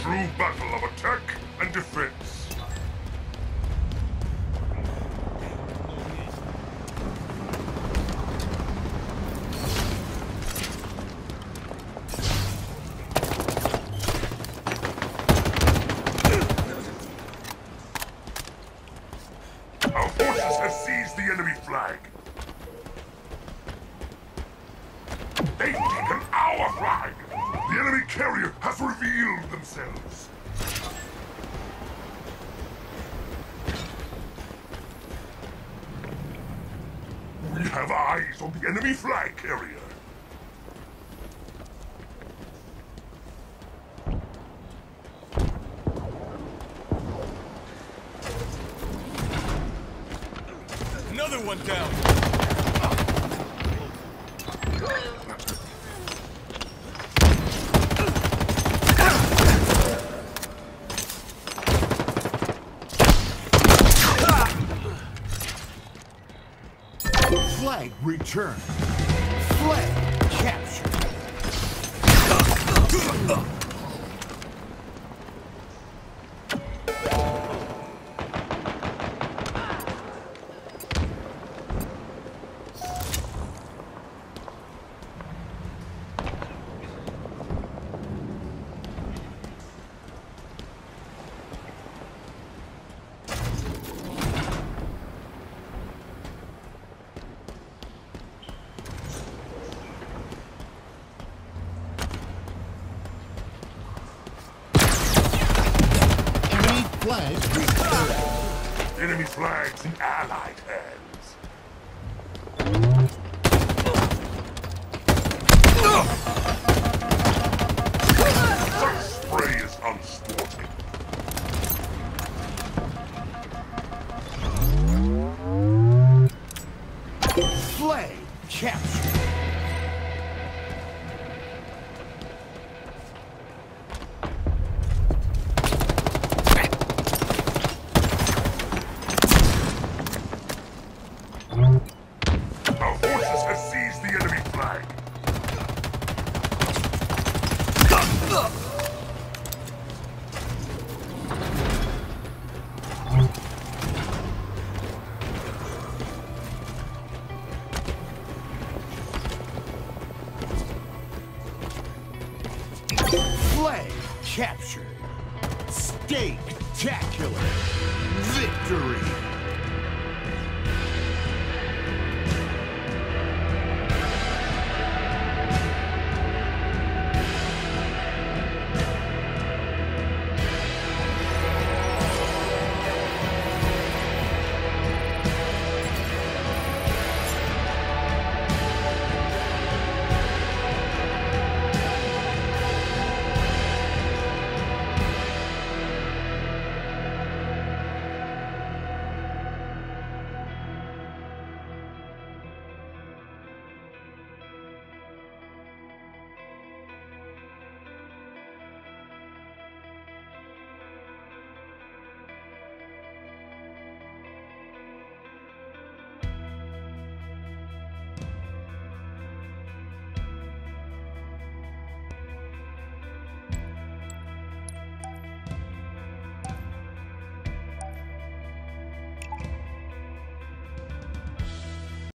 true battle of attack and defense. Our forces have seized the enemy flag. They've taken our flag! The enemy carrier has revealed themselves. We have eyes on the enemy flag carrier. Another one down! Flag returned. Flag captured. Flags returned. Enemy flags in Allied hands. Such spray is unsporting. Flag captured. Our forces have seized the enemy flag. Flag captured. Spectacular victory.